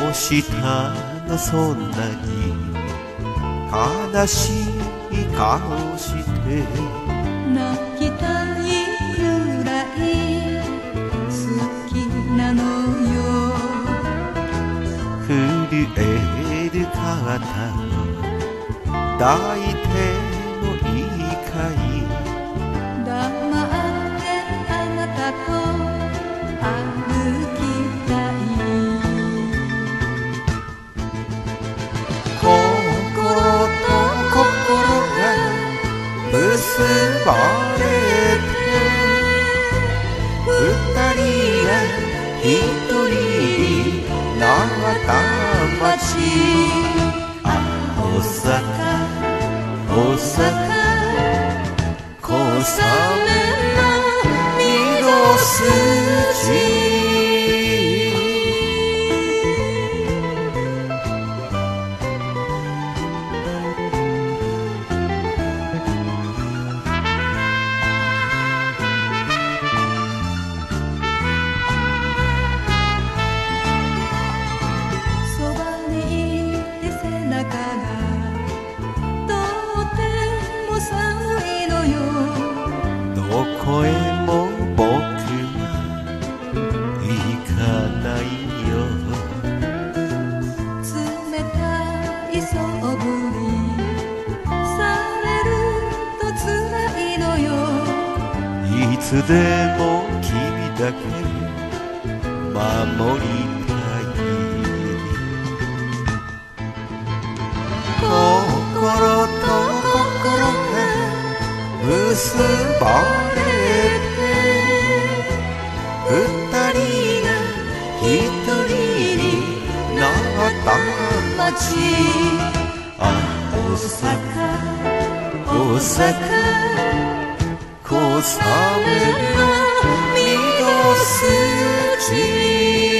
うしたのそんなに悲しい顔して泣きたいくらい好きなのよ。 震える肩抱いてもいいかい。 黙ってあなたと歩きたい。 心と心が結ばれて二人が一人になった街。大阪大阪小雨の御筋。 そばにいて背中がとても寒いのよ。 どこへも僕は行かないよ。 冷たいそぶりされると辛いのよ。 いつでも君だけ守りたい。心と心が結ばれて二人が一人になった街。大阪大阪小雨の御筋。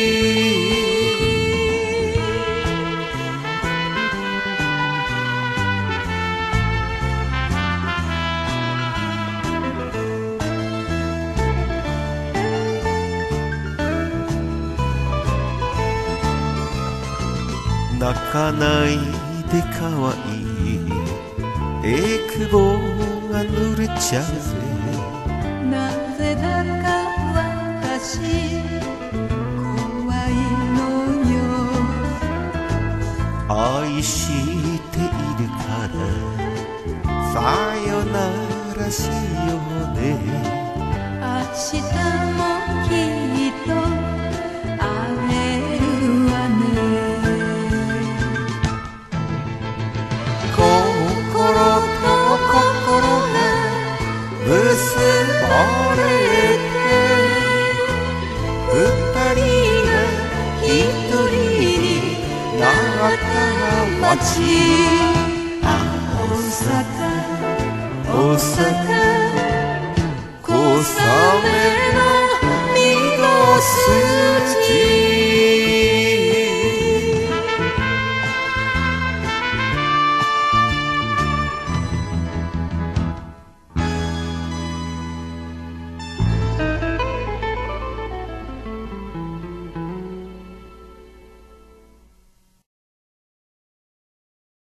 泣かないでかわいいえくぼが濡れちゃうぜ。 なぜだか私怖いのよ。 愛しているからさよならしようね。 明日もきっと会えるわね。 心と心が結ばれて二人が一人になった街。大阪大阪小雨の御筋。